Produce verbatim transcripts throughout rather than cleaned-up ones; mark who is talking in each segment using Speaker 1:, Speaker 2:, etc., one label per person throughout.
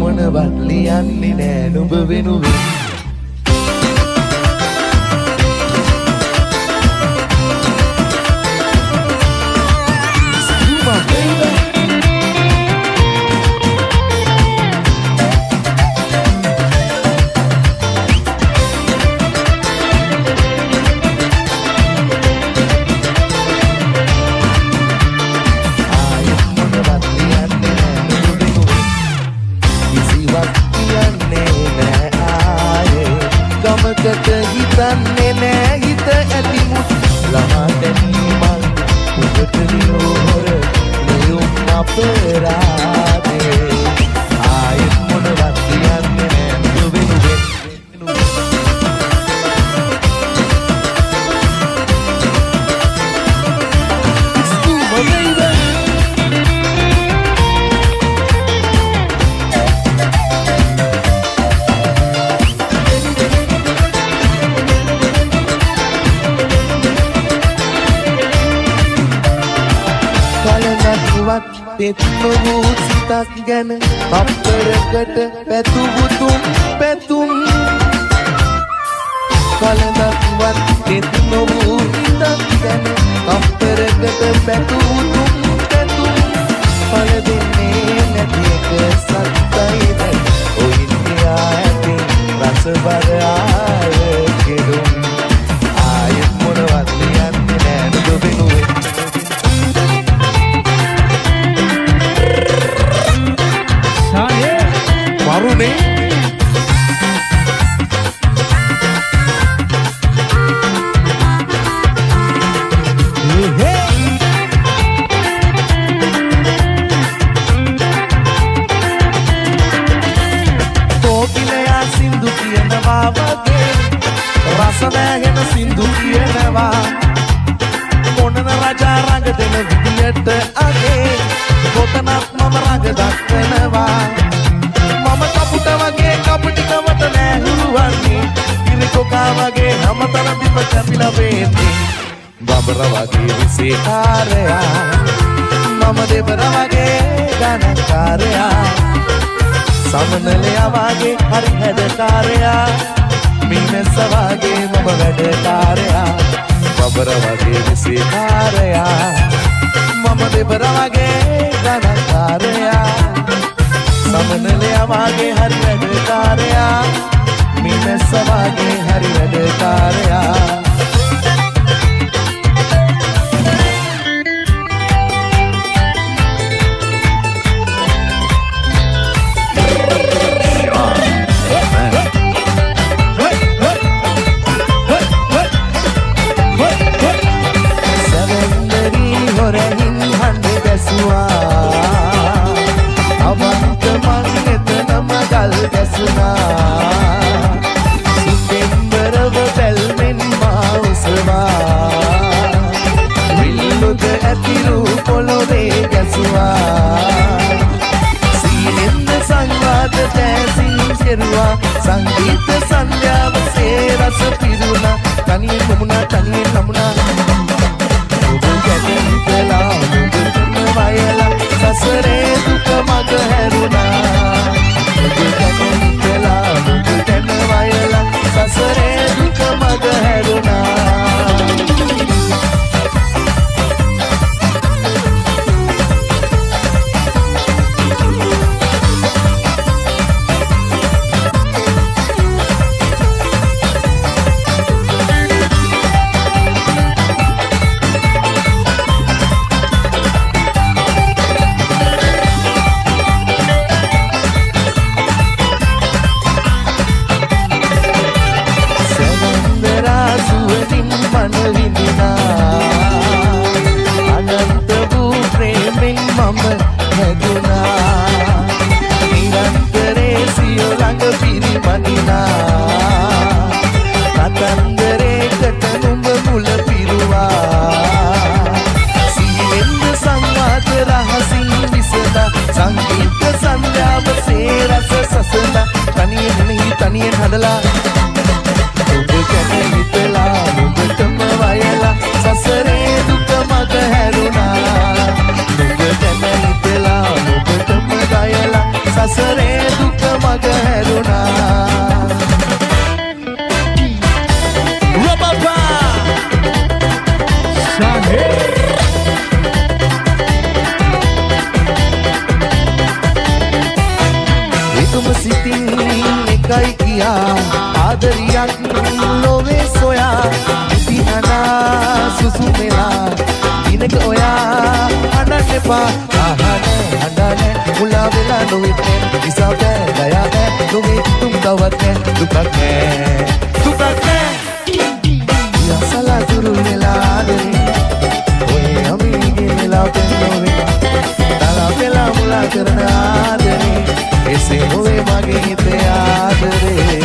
Speaker 1: මොනවත් ලියන්නේ නෑ නුඹ වෙනුවෙන් හිතන්නේ නෑ හිත ඇතිමුත් ළමා දැනීමක් ඔබට නිරෝහර නියුම් අපරාදේ ආයෙත් මොනවත් කියන්නේ නෑ නුඹ වෙනුවෙන් පෙත් නොවූ සිතක් ගැන අපරකට පැතුබුතුම් පැතුම් කලඳක්වත් පෙත් නොවූ සිතක් ගැන අපරකට පැතුබුතුම් පැතුම් පල දෙන්නේ නැති එක සත්තයිද ඔයින්දියා ඇති රසබර ආය කෙරුම් ආයෙත් මොනවත් ලියන්නේ නෑ නුඹ වෙනුවෙන් Warune Kokilaya sindu kiyenawa wage rasa වැහෙන sindu kiyenawa මොනන රජා රඟ දෙන විදියට අගේ කොතනක් මම රඟ දක්වනවා මම කපුට වගේ කපටිකමට නැහුරුවන්නේ ඉරිකොකා වගේ හැමතැන දිව කැපිලා වෙන්නේ බබර වගේ විසේකාරයා මම දෙබර වගේ ගණන්කාරයා සමනලයා වගේ හරි හැඩකාරයා මිනිස්ස වගේ මම වැඩකාරයා බබර වගේ විසේකාරයා මම දෙබර වගේ ගණන්කාරයා සමනලයා වගේ හරි වැඩකාරයා මිනිස්ස වගේ හරි වැඩකාරයා සැවැන්දරි හොරහින් හඬ ගැසුවා අවන්ත මං එතනම ගල් ගැසුනා සුපෙම්බරව බැල්මෙන් මා උසවා විල්ලුද ඇතිරු පොළොවේ ගැසුවා සීනෙන්ද සංවාද තෑසින් කෙරුවා සංගීත සංධ්‍යාව සේරස පිරුණා තනියෙන් මුමුණා තනියෙන් නමුණා ඔබ ගැන හිතලා ඔබටම වයලා සසරේ දුක මග හැරුණා ඔබ ගැන හිතලා ඔබටම වයලා සසරේ දුක මග හැරුණා තනියෙන් හදලා ඔබ ගැන හිතලා ඔබටම වයලා සසරේ දුක මග හැරුණා ඔබ ගැන හිතලා ඔබටම වයලා සසරේ දුක මග හැරුණා රබපා ශානේ එකම සිතින් එකයි කියා ආදරියක් ලොවේ සොයා ඉතිහනා සුසුමෙලා දිනක ඔයා අනන්න එපා ආහනේ අඬන්නේ මුලා වෙලා නොවෙන්නේ නිසා බෑ දයා බෑ නොවේ තුම් තවත් නෑ දුකක් නෑ දුකක් නෑ යසලා දුරු වෙලා ආදරේ ඔය අමීගේ වෙලා පෙන්නෝවේ තලා වෙලා මුලා කරන ආදරේ එසේ නොවේ මගේ හිතේ ආදරේ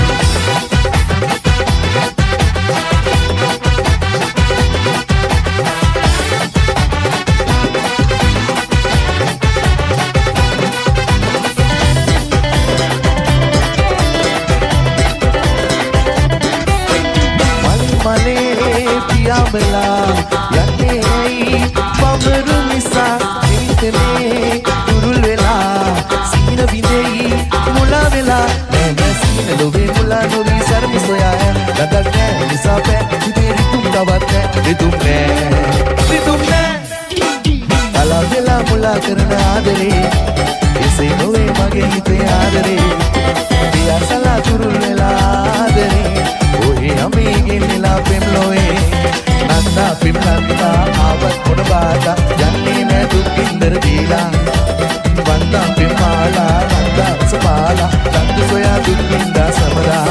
Speaker 1: Bela yane pamru misa nitne turul vela sina bindei mula vela na sina love mula novi sarm soya dadak ne misa pe teri tum davat ne ritum ne ritum ne ala vela mula karna adare ise nove mage hite adare diya sala turul vela adare ohe amege vela pemloe nanda pimnanda avat kodabada janne ne dukinder dila vanda pimala nanda samala dandu soya dukinda samada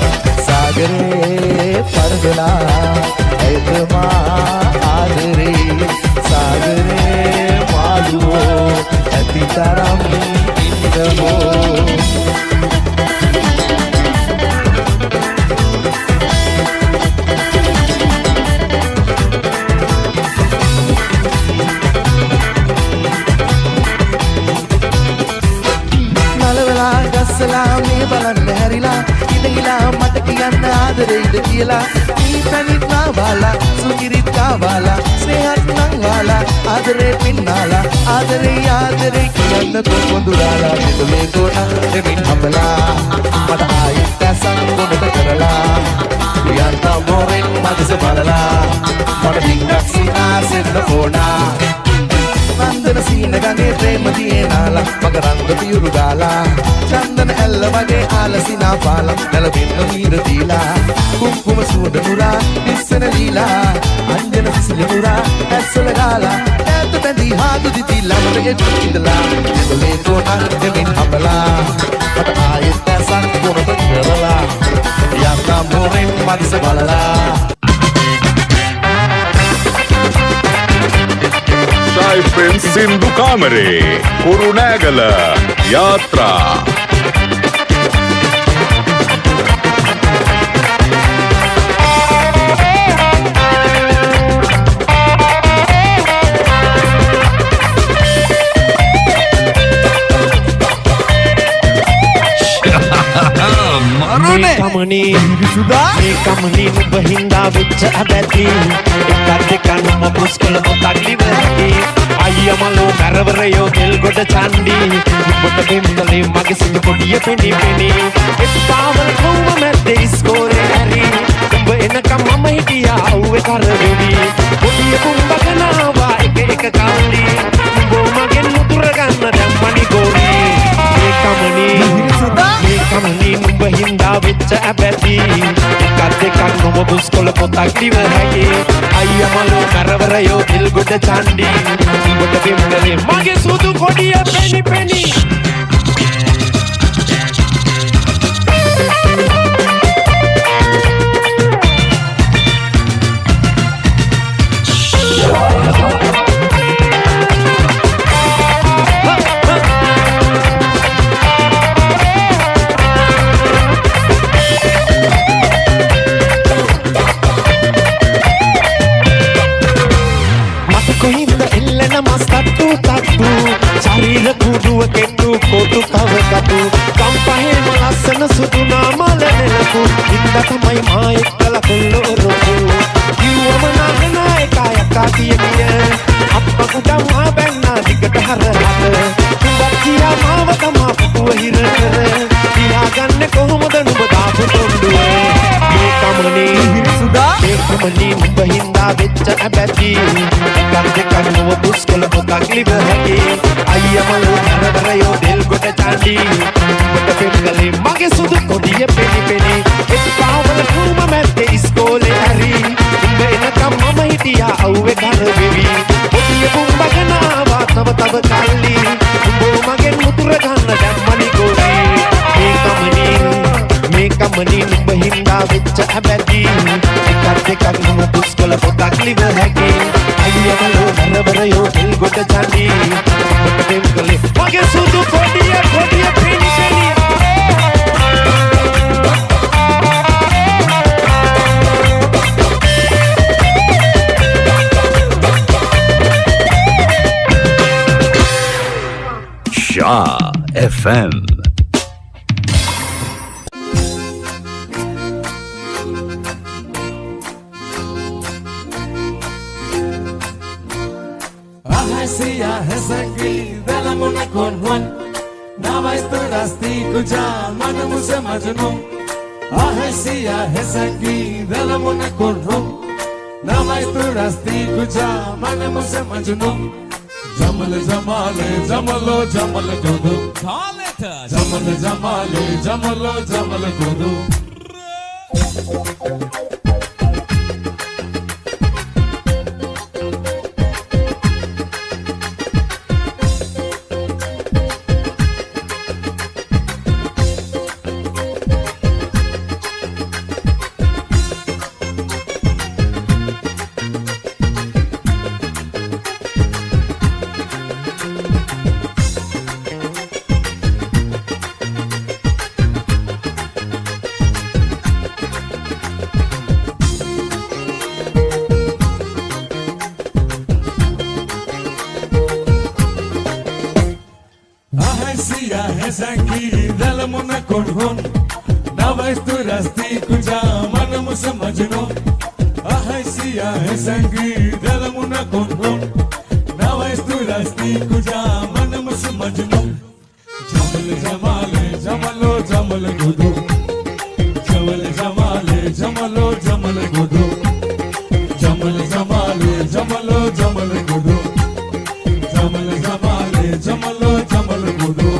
Speaker 1: sagare pargala aitma adare sagare maluo atitaram indamo salame balanne harila idila mata kiyanna adare ida kiyala ee tanit na wala sukirit ka wala snehat nan wala adare pinnala adare adare kiyanna ko kondurala dile gona demin hamala mata ayat sangonda karala yanna moren madse balala mata dingak sina senna pona Nandana sina gange prema diye nala magaranga piyuru gala Chandana ella wage alasina pala nala binna neera dila kunkuma suda nura dissana lila anjana sisila nura asala gala etha bendi haadu didila mata ettu indala dile kona demin hamala mata ayetta san gona perala yanna moren madse balala
Speaker 2: Shy Friends Sindhu Kamare Kurunegala Yatra
Speaker 3: Kamani sudah me kamani nubahinda viccha abati ekad kanum muskul potagli wati ayyamalu karavarayo del goda chandi ubata bimdale mage sindu podiya peni peni ekpaval koma madde iskore hari kumba enakam mama hitiya uwe karavedi podiya kumba kanawa ek ek kalli kumbo magen mutura ganna dammani gori me kamani sudah me kamani nubahinda viccha abati ekad kanum muskul potagli wati ayyamalu karavarayo del goda chandi ubata bimdale mage sudu podiya peni peni Sarira kudu kettu kotu kavakatu kampahe malasana sudu namala nelaku inda tamai ma ekkala kollo roku kiwama nagana ekaya katiya kiya appa kuda ma benna digata harata kumbakkiya mawa tama puwa hirata abadi Ikan dekan nuwa buskul otak liver hagi Ayamalu narabarayo del goda chandi Goda pemkale mage sudu kodiye peni peni Et pawala kurma mette iskole hari Umbe enakam mama hitiya auwe ghar bevi Kodiye kumbagana awa tava tava kalli Umbo magen mutura ganna dammani gori Mekamani Mekamani numba hinda viccha abadi Ikan dekan nuwa buskul otak liver hagi Ayamalu narabarayo del goda chandi Goda pemkale mage sudu kodiye kodiye peni peni
Speaker 2: Shah F M.
Speaker 4: Ahasia hesaki dalamuna konwan Nawais turasti kuja manamu se majnun Ahasia hesaki dalamuna konwan Nawais turasti kuja manamu se majnun Jamal jamale jamalo jamal kudu Jamal jamale jamalo jamal kudu Zangi dalamuna konhon Nawais turasti kuja manamu se majnun Ahaisia zangi dalamuna konhon Nawais turasti kuja manamu se majnun Jamal jamale jamalo jamal gudu Jamal jamale jamalo jamal gudu Jamal jamale jamalo jamal gudu Jamal jamale jamalo jamal gudu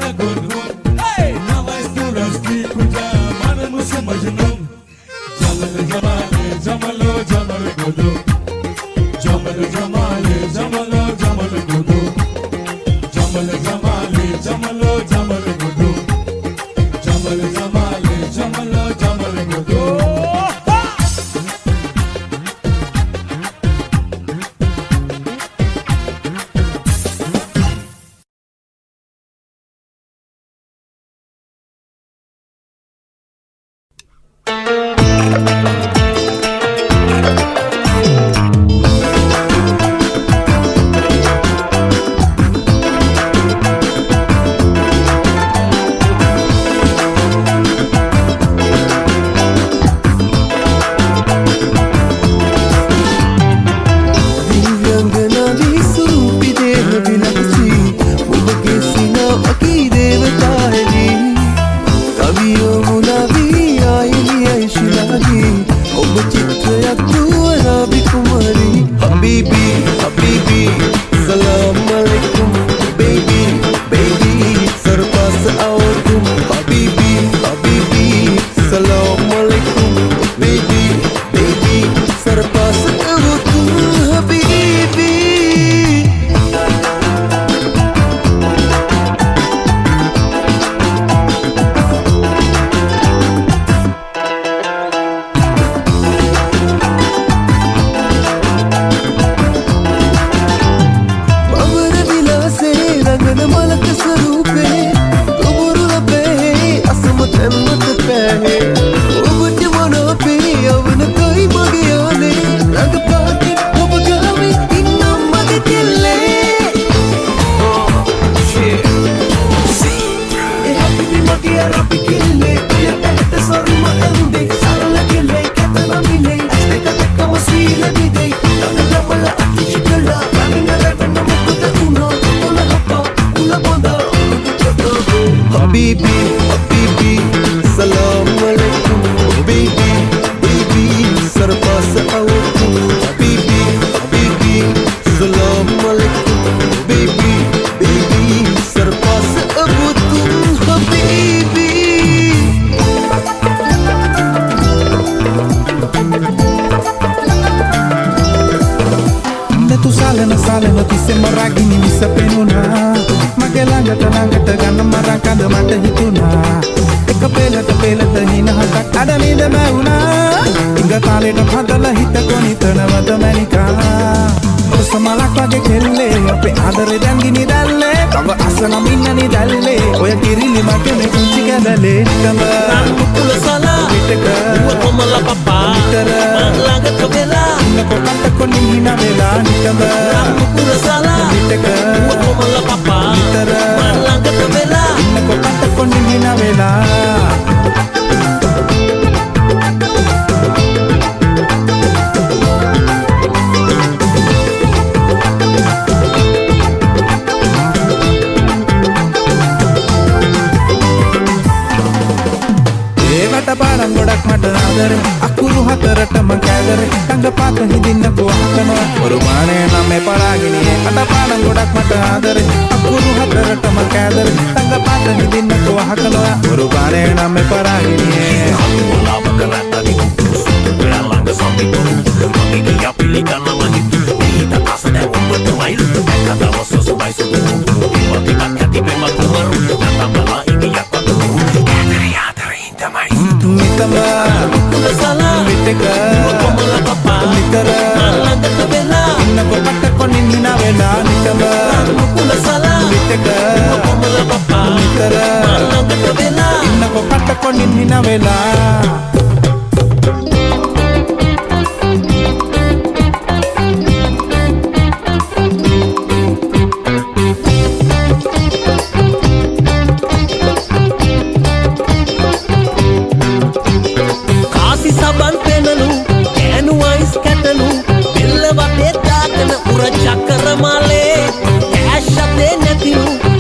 Speaker 4: Jamal jamalo jamal gudu jamal jamale jamalo jamal gudu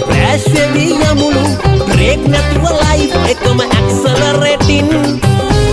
Speaker 5: Break natural life, ekama accelerating.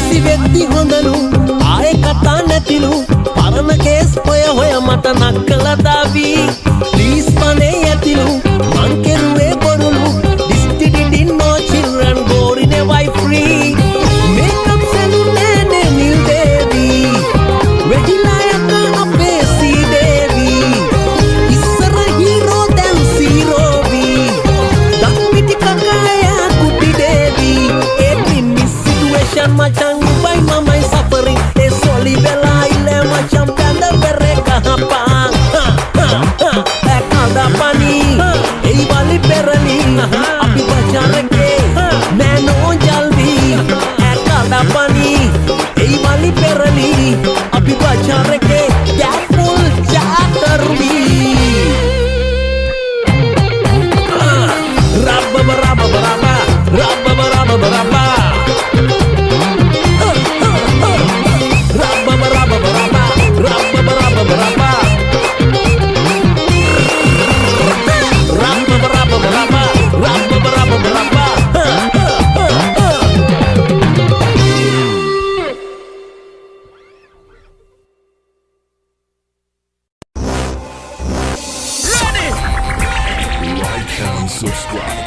Speaker 5: busy වෙද්දි හොඳලු ආයේ කතා නැතිලු පරණ case හොය හොය මට නක්කල දාවි please පනේ යතිලු මං කෙරුවේ බොරුලු this didn't no children boring a wife free makeup salon ne new baby regular yakka ape see baby isara hero dan zero bi dak piti kakaya kuti baby every miss situation macam by mama is suffering e soli bela ile macam kanda bereka hapang ha ha ha e kanda pani e wali perali api bachareke nano jalvi e kanda pani e wali perali api bachareke careful chatarvi rabba rabba rabba rabba rabba rabba rabba rabba rabba rabba rabba rabba rabba rabba rabba rabba rabba rabba
Speaker 4: Like and subscribe.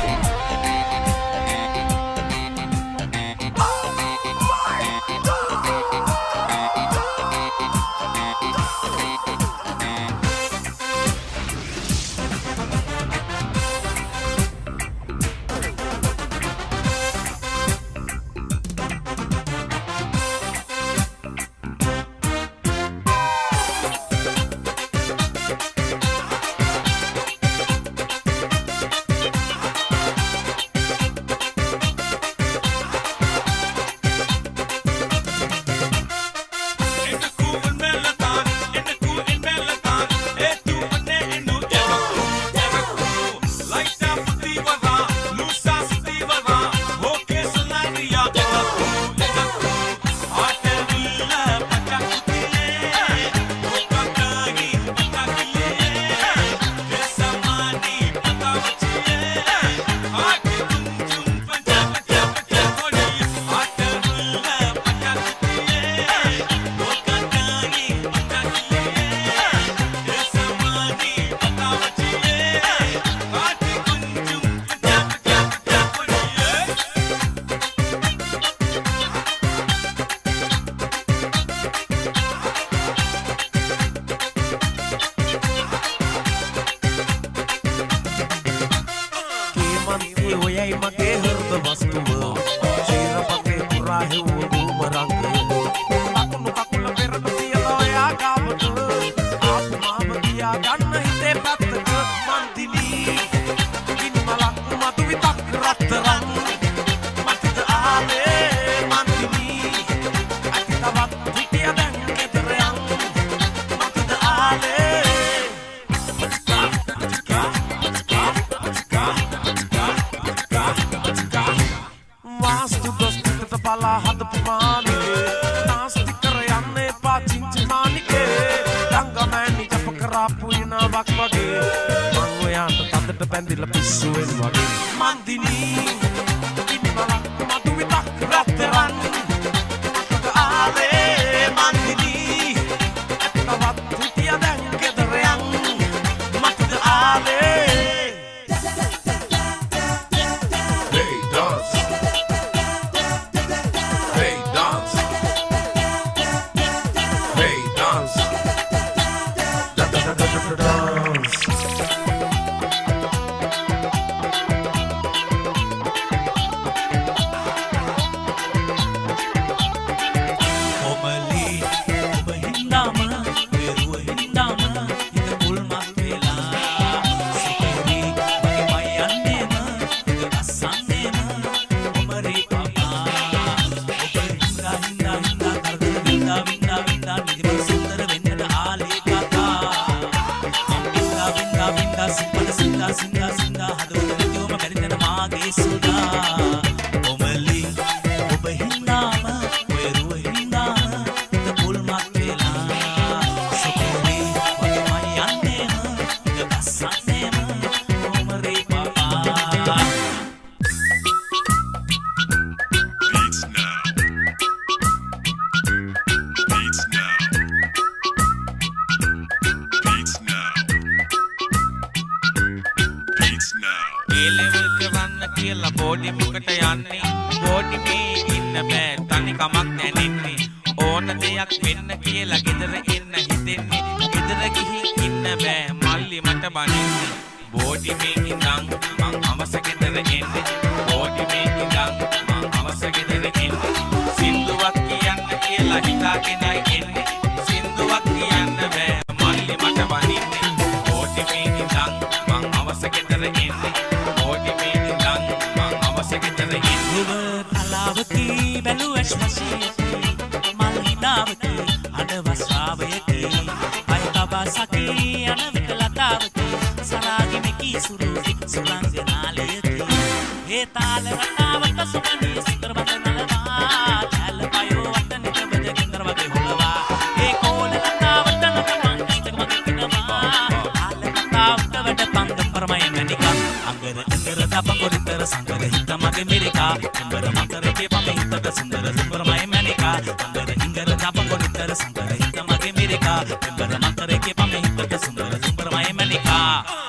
Speaker 6: දෙමුකට යන්නේ body මේ ඉන්න බෑ තනි කමක් දැනෙන්නේ ඕන දෙයක් වෙන්න කියලා ගෙදර එන්න හිතෙන්නේ ගෙදර ගිහින් ඉන්න බෑ මල්ලි මට බනින්නේ බෝඩි මේ ඉඳන් මං අවස ගෙදර එන්නේ බෝඩි මේ ඉඳන් මං අවස ගෙදර එන්නේ සින්දුවක් කියන්න කියලා හිතාගෙනයි එන්නේ සින්දුවක් කියන්න බෑ මල්ලි මට බනින්නේ බෝඩි මේ ඉඳන් මං අවස ගෙදර එන්නේ බෝඩි මේ ඉඳන් මං අවස ගෙදර එන්නේ
Speaker 7: කලාවකි බැලුවස් වශීයකි මල් හිනාවකි අඩවස්රාවයකි අය තබසකි යන විට ලතාවකි සරාගි මෙකි සුරුකි සුලංගනාලයකි ඒ තාල රටාවට සුමනී සිතර බඳ නලවා තැල පයෝ වට නිතබද කින්දර වගේ හොලවා ඒ කෝල ලතාවට නක මංගිතක මගේ පිනවා තාල රටාවට වැඩ පන්ද පරමයි මැනිකා අඟර ඉතර තප කොරිතර සංගර හිත මගේ මිරිකා උඹර මකරේ පම හිතක සුන්දර සුපරමයි මැනිකා අඟර ඉංගර තප කොරිතර සංගර හිත මගේ මිරිකා උඹර මකරේ පම හිතක සුන්දර සුපරමයි මැනිකා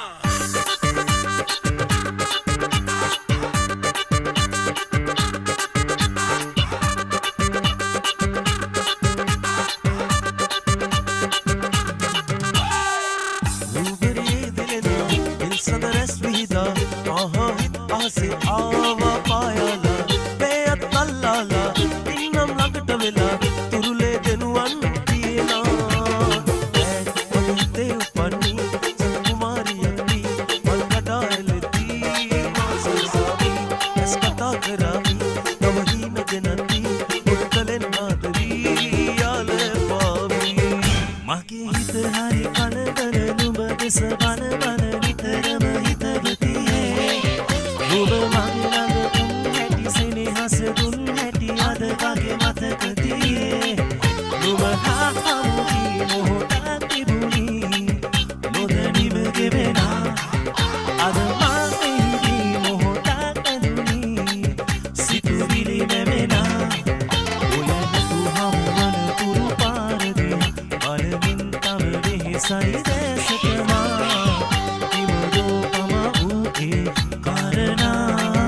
Speaker 5: से आवा पायाला बेअत नल्लाला इन्नम लगट वेला तुरुले देनुवन तीना ऐते उपनी कुमारियती मलकडालती माससावी एस्कता करावी नवही नजनती उठलेन नादरी याले पावी मगे हित हरि कणदर नुब देस बन बन निතරම හිතවතියේ ඔබ මගේ ළඟ තුන් හැටි සෙනෙහස දුන් හැටි අද වගේ මතකතියේ ඔබ හා හමුවී මොහොතක් තිබුණි නොදැනීම ගෙවෙනා අද මා එහිදී මොහොතක් ඇදුණි සිතුවිලි නැවෙනා ඔයනතු හමුවන තුරු පාරදී බලමින් තව වෙහෙසයි දැසටමා ඉමදෝ පම වූ කාරණා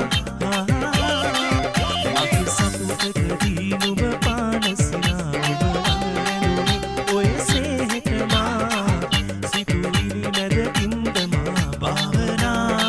Speaker 5: අකි සතුටකදී නුඹ පානසිනා ඔබ ළඟ ඔය සේහෙතමා සිතුවිලි නැද ඉන්දමා භාවනා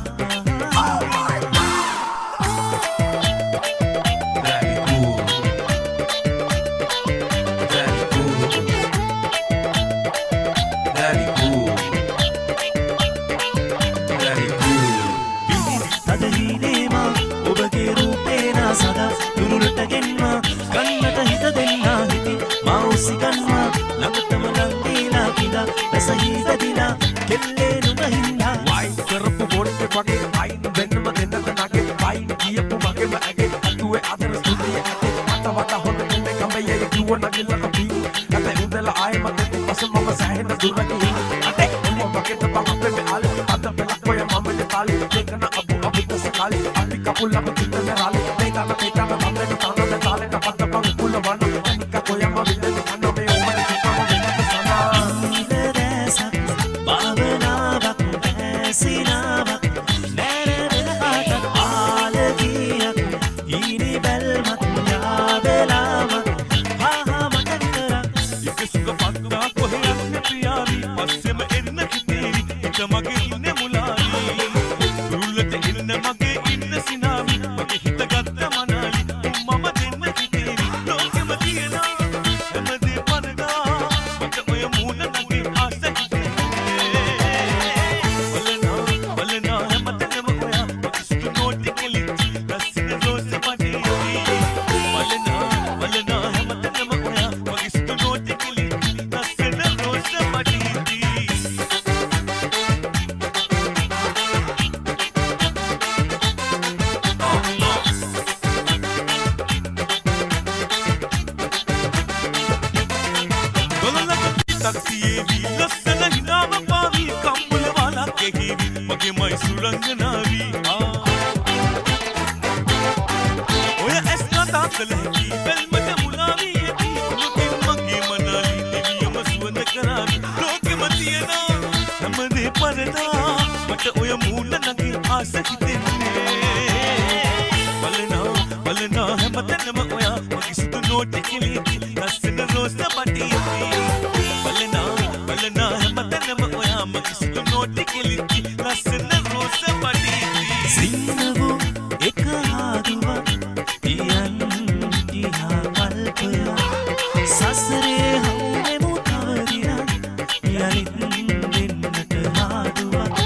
Speaker 5: ඔබගේ රූපේ නාසදා දුරුරට ගෙන්වා කන්නට හිත දෙන්නා හිති මෞසි ගන්වා ළඟටම ලං දීලා කිලා රසහි වැදිලා කෙල්ලේ නුඹ හින්දා වයින් කරපු බොඩ් වගේ වයින් වෙන්නම දෙන්නද නගේ වයින් කියපු මගේම ඇගේ අතුවේ අදර ස්තුතිය ඇතේ අත වට හොඳ කෙනෙක් කඹයේ කිව්ව නගිල්ලක පී නැත උදලා ආයෙ මට පස මම සෑහෙන දුරකින් අතේ මම වගේ තප අපේ ආලේ අත පෙලක් ඔය මම දෙපාලි දෙකන අබු අබු තසකාලි අපි කපුල්ලම කිතන රාලි මේකම මේකම මම්මෙන් තානද තාලේ කපත්ත පං කුල වන අනික කොයම විදෙන කන්න මේ උමර කිපම දෙන්නද සනා ඉලදසක් භාවනාවක් ඇසිනාවක් නැරෙන ආලකියක් ඊනි බල්මත් යාබලාවක් හා මට විතරක් එක සුග පත්තා කොහෙයක් නැතියාවි පස්සෙම එන්න කිතේවි එක මගේ ඉන්නේ මුලාවි රුල්ලට ඉන්න මගේ ඉන්න සිනාවි මගේ හිත ගත්ත මනාලි මම දෙන්න කිතේවි ලෝකෙම තියනා හැමදේ පරදා මට ඔය මූණ නගේ ආස වලනා වලනා හැමතැනම ඔයා මගේ සුදු නෝටි කෙලිච්චි ලස්සන රෝස පඩේ වලනා වලනා හැමතැනම ඔයා මගේ සුදු නෝටි කෙලිච්චි ලස්සන රෝස පඩේ තක්තියේවි ලස්සන හිනාව පාවි කම්බල වාලා කෙහිවි මගේ මයි සුලංගනාවි ඔය ඇස් කතා කළ හැකි බැල්මට මුලාවි ඇති ලෝකෙ මගේ මනාලි දෙවියම සුවඳ කරාවි ලෝකෙම තියනා හැමදේ පරදා මට ඔය මූණ නගේ ආස හිතෙන්නේ
Speaker 7: නෝටි කෙලිති ලස්සන රෝස බඩියති බලනා බලනා හැමතැනම ඔයාම කිසිදු නෝටි කෙලිති ලස්සන රෝස බඩියති සින්නවෝ එක හාදුවක් පියන් දිහා කල්පයා සසරේ හම්බෙමු තවදිනක් යලිත් දෙන්නට හාදුවක්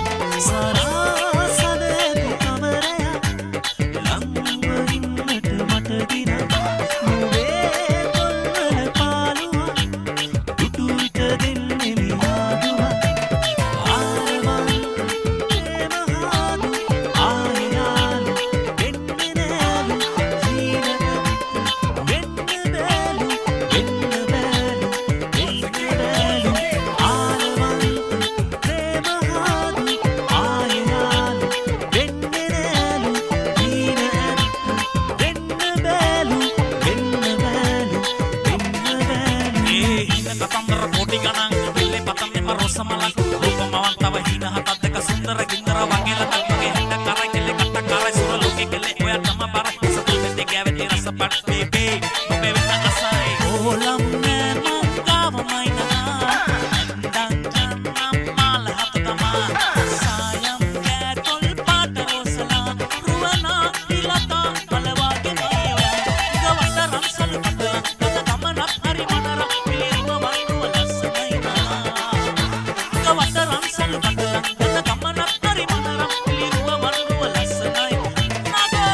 Speaker 7: සරසනේ කමරයා ලංව ඉන්නට මට දිනක් නුවේ කොල්වල පාළුවක් දුටු විට දෙන්නේ මිහාදුවක් ආරවන් ප්‍රේම හාදු ආයනාලු දෙන්නේ නෑලු ජීවන වෙන්න බෑලු වෙන්න බෑලු වෙන්න බෑලු ආරවන් ප්‍රේම හාදු ආයනාලු දෙන්නේ නෑලු ජීවන වෙන්න බෑලු වෙන්න බෑලු වෙන්න බෑලු ඒ හින කතන්දර කොටි ගණන් වෙල්ලේ පතන් එම රොසමලක් රූපමවන් තව හින හතක් දෙක සුන්දර ගින්දර වගේල තක්මගේ හිට කරයි කෙලෙ කට කරයි සුර ලෝකෙ කෙලෙ ඔයාටම බර සතුල් දෙති ගෑවෙති රස පට් බේබී ඔබේ වෙන්න අසයි ඕලම් නෑ මං ගාවමයි නනා දන් ජන්නම් මාල හත තමා සායම් කෑ කොල් පාට රෝසලා රුවනා ඉලතා බලවාගෙන ඔයා ගවට රම්සල් පතලා ගත ගමනක් හරි මනර පිළිරිම වන්නුව ලස්සනයි නා ගවට රම්සල් පතලා ගත ගමනක් හරි මනර පිළිරිම වන්නුව ලස්සනයි නගෝ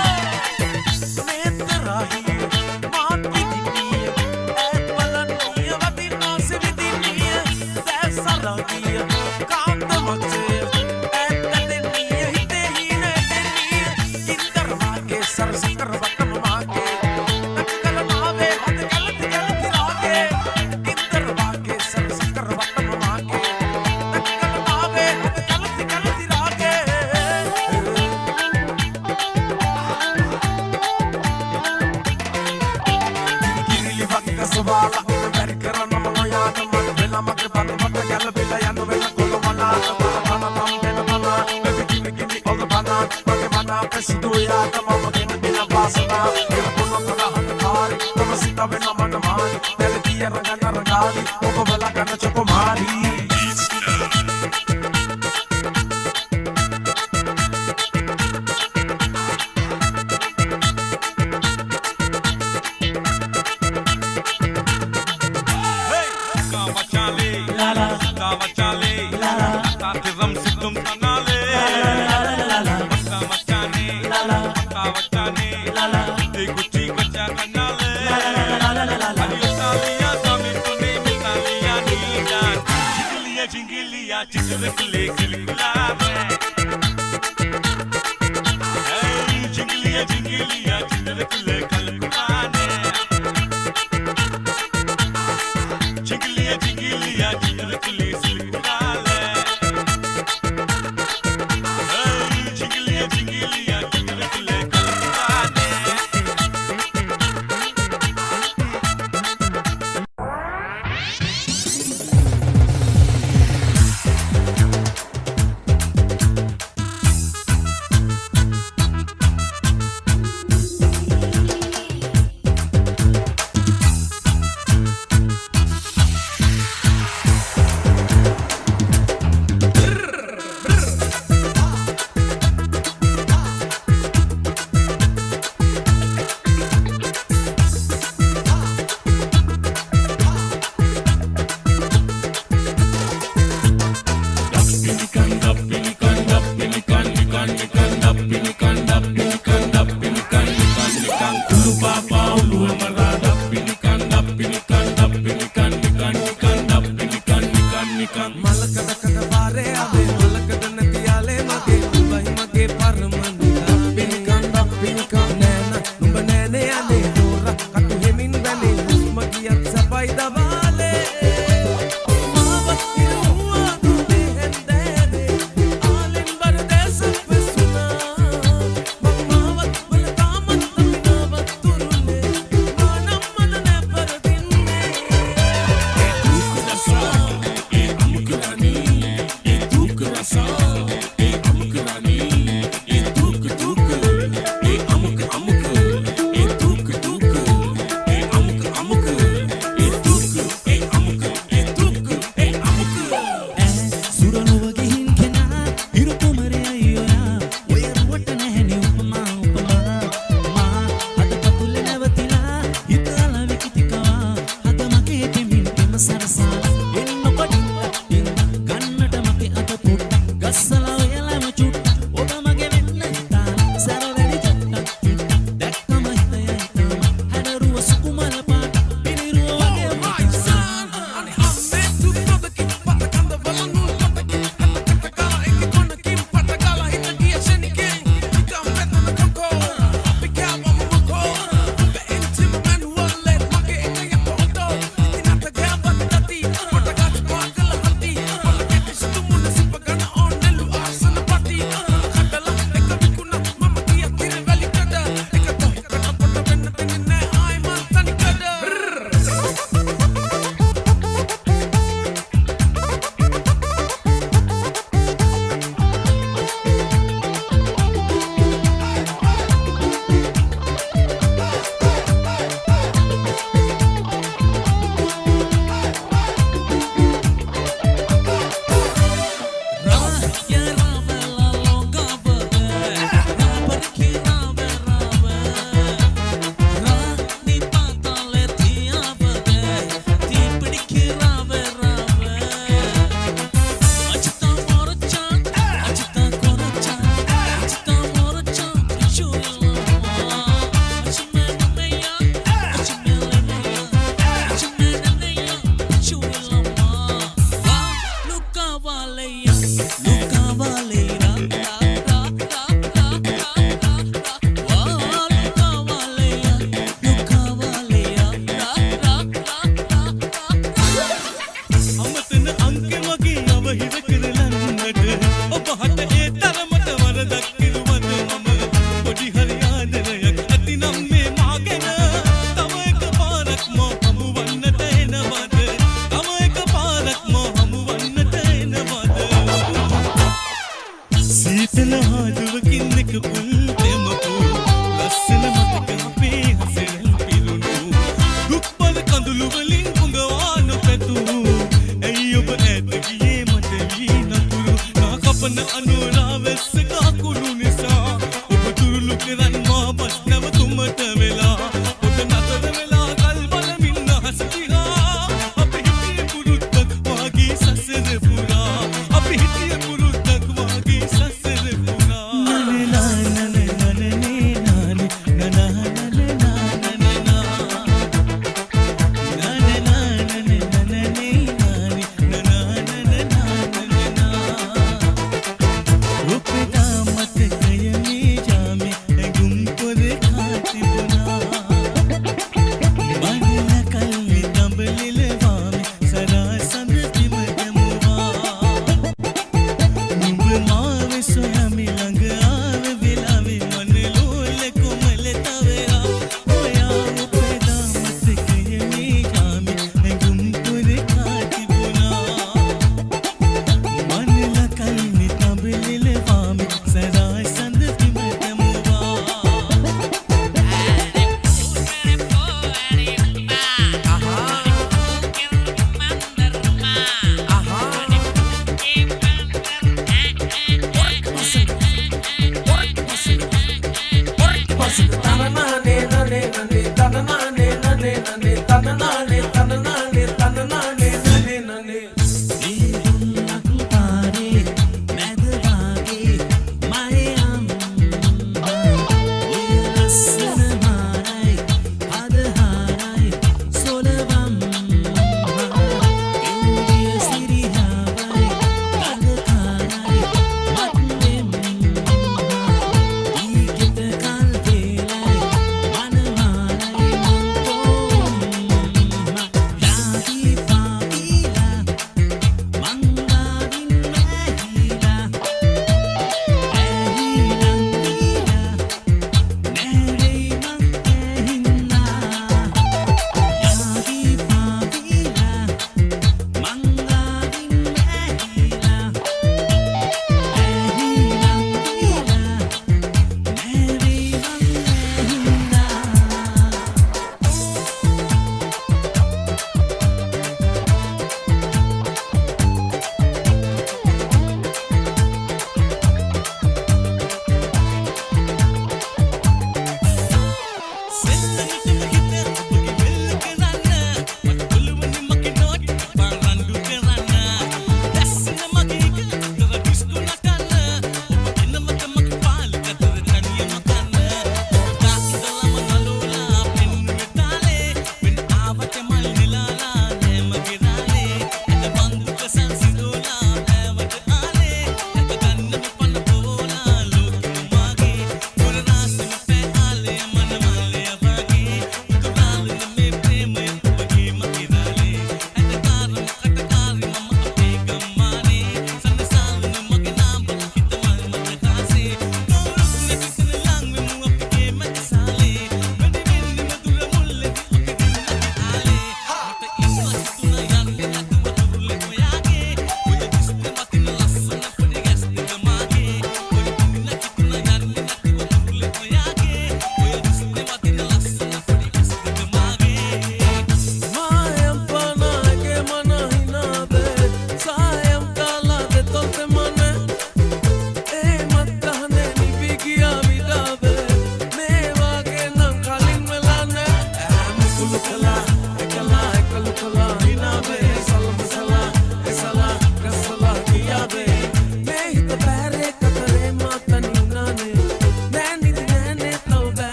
Speaker 7: මේතරාහි මාත් විදිනිය ඈත් බලන්නිය වදිනා සිවිදිනිය දැසරාගිය කාන්ත මතේ ඈත් දෙන්නිය හිතේ හින දෙන්නිය ඉන්දර වාගේ සරසකර වටම මාගේ නක්කල නාවේ හද කලති කලති රාගේ ඉන්දර වාගේ සරසකර වටම මාගේ නක්කල නාවේ හද කලති කලති රාගේ කිරිලි වක්ක සවාලා බැරි කරන මම යාද මට වෙලා මගේ බඩ මට ගැල බිල යන වෙන කොළමනා තම තම වෙන මන බෙබි කිමි කිමි ඔග බනා මගේ මනා කසිදු යාද මම ගෙන බිල වාසනා එන පොන පොන හන කාරි තම සිත වෙන මන මාරි බැලි තිය රගන රගාලි ඔබ බලා ගන්න චොක මාරි Kawachale, Kawachale, Katiram Situm Kanale, Kawachane, Kawachane, Tiguchi Kacha Kanale, Alitalia, Samitune, Mitalia, Nijan, Jingilia, Jingilia, Chichakule, Kilikulabe. Hey, Jingilia, Jingilia, Chichakule, Kilikulabe. Jingilia, jingilia, jingilia, silikale. Hey, jingilia, jingilia, jingilia, kalkale.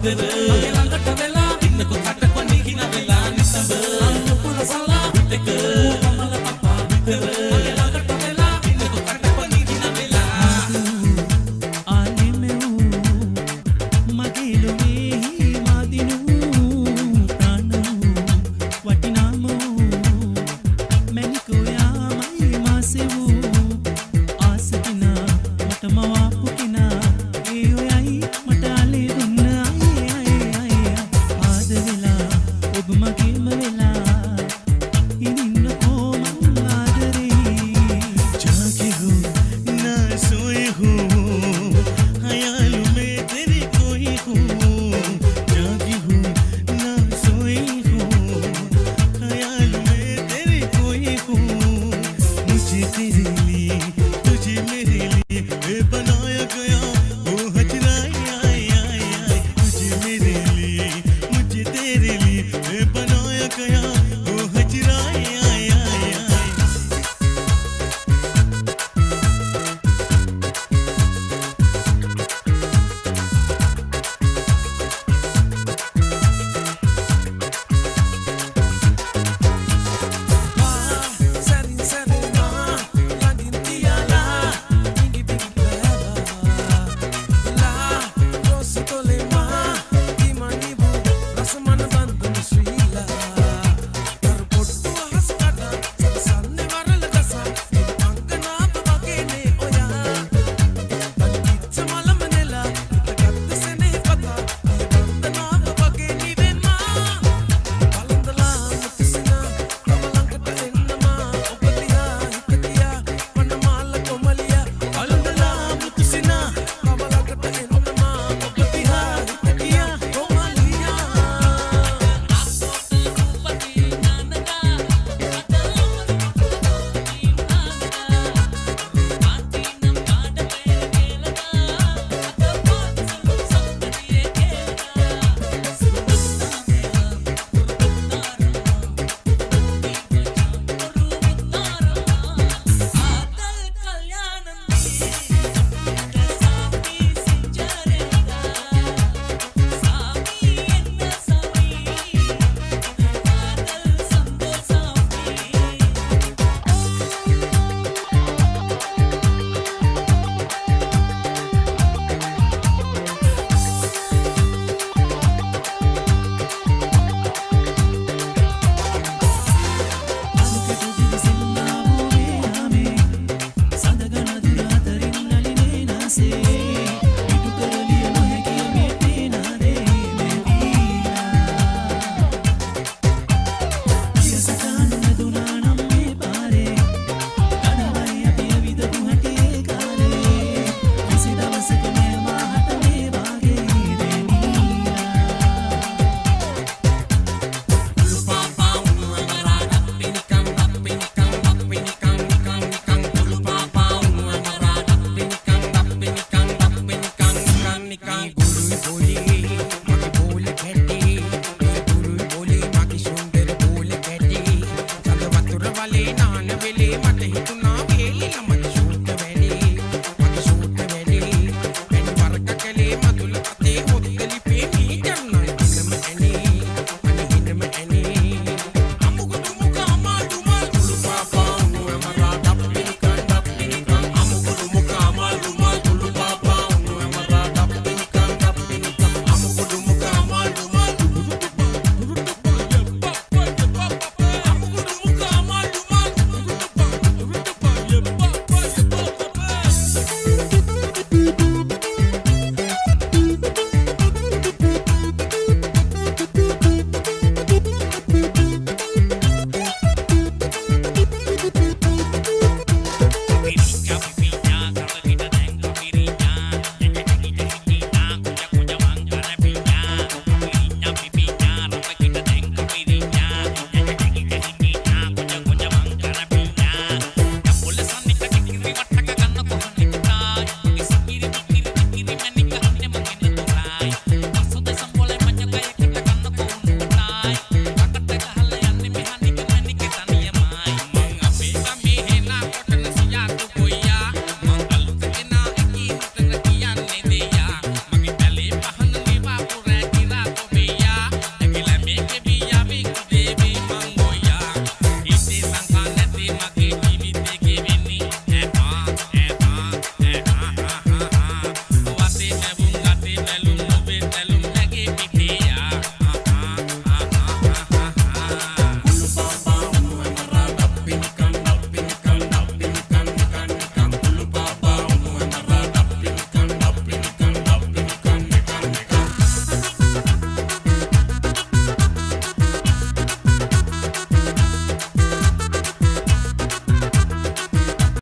Speaker 8: ආදර මගේ ළඟට වෙලා ඉන්නකො